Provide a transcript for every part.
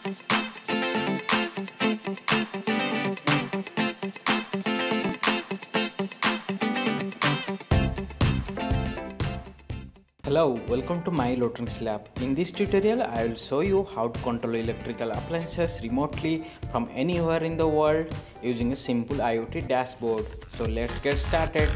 Hello, welcome to my electronics lab. In this tutorial, I will show you how to control electrical appliances remotely from anywhere in the world using a simple IoT dashboard. So let's get started.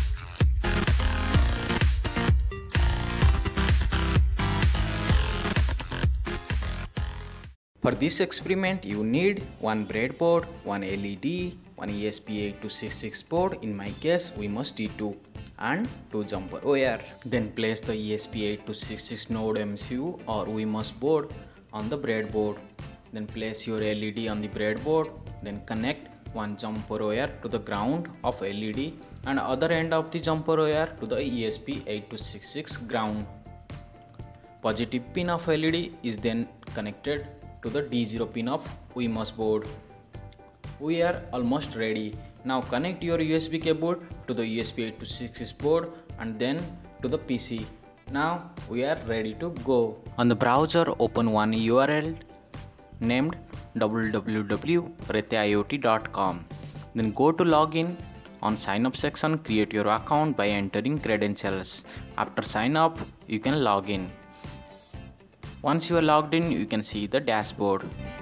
For this experiment, you need one breadboard, one LED, one ESP8266 board, in my case Wemos D2, and 2 jumper wire. Then place the ESP8266 node MCU or Wemos board on the breadboard. Then place your LED on the breadboard. Then connect one jumper wire to the ground of LED and other end of the jumper wire to the ESP8266 ground. Positive pin of LED is then connected to the D0 pin of Wemos board. We are almost ready. Now connect your USB cable to the ESP8266 board and then to the PC. Now we are ready to go. On the browser, open one URL named www.reteiot.com. Then go to login. On sign up section, create your account by entering credentials. After sign up, you can log in. Once you are logged in, you can see the dashboard.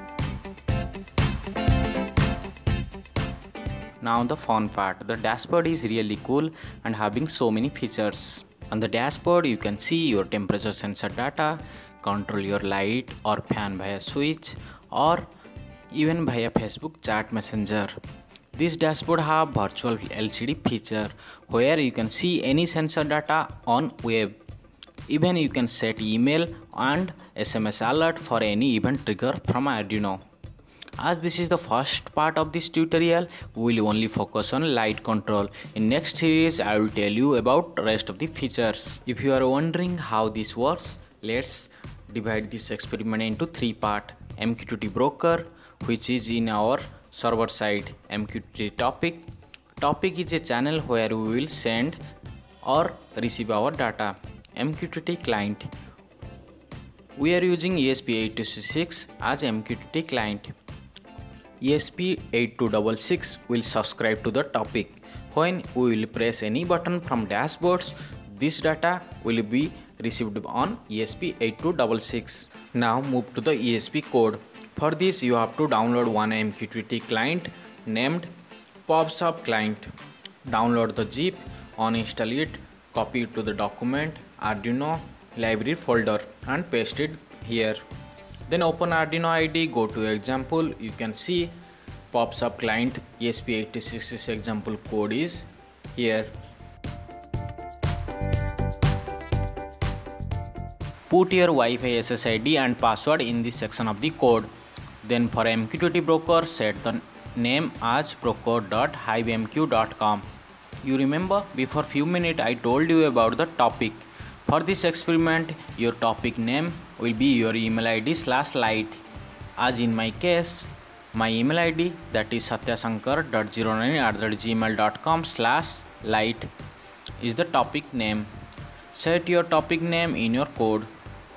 Now the fun part, the dashboard is really cool and having so many features. On the dashboard you can see your temperature sensor data, control your light or fan via switch or even via Facebook chat messenger. This dashboard have virtual LCD feature where you can see any sensor data on web. Even you can set email and SMS alert for any event trigger from Arduino. As this is the first part of this tutorial, we will only focus on light control. In next series, I will tell you about rest of the features. If you are wondering how this works, let's divide this experiment into 3 parts. MQTT Broker, which is in our server side. MQTT Topic. Topic is a channel where we will send or receive our data. MQTT Client. We are using ESP8266 as MQTT client. ESP8266 will subscribe to the topic. When we will press any button from dashboards, this data will be received on ESP8266. Now move to the ESP code. For this you have to download one MQTT client named PubSub client. Download the zip, uninstall it, copy it to the document, Arduino library folder and paste it here. Then open Arduino IDE, go to example. You can see PubSub client ESP8266 example code is here. Put your Wi-Fi SSID and password in this section of the code. Then for MQTT Broker, set the name as broker.hivemq.com. You remember before few minutes I told you about the topic. For this experiment, your topic name will be your email ID /light. As in my case, my email ID, that is satyasankar.09@gmail.com/light is the topic name. Set your topic name in your code.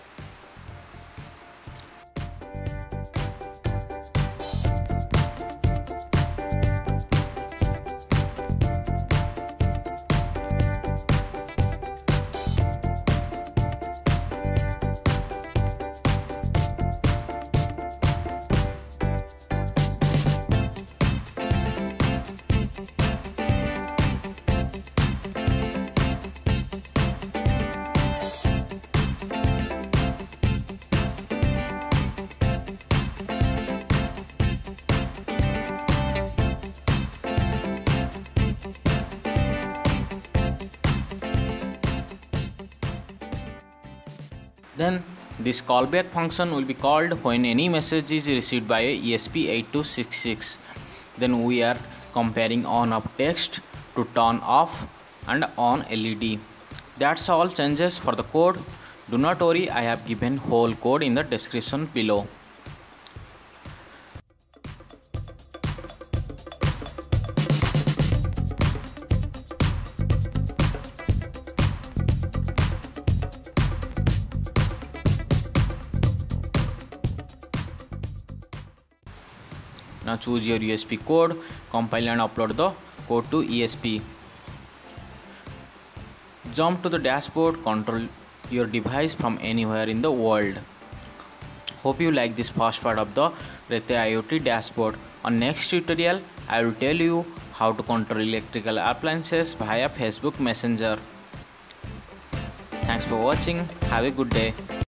Then this callback function will be called when any message is received by ESP8266. Then we are comparing on of text to turn off and on LED. That's all changes for the code. Do not worry, I have given whole code in the description below. Now choose your USB code, compile and upload the code to ESP. Jump to the dashboard, control your device from anywhere in the world. Hope you like this first part of the Rete IoT dashboard. On next tutorial, I will tell you how to control electrical appliances via Facebook Messenger. Thanks for watching. Have a good day.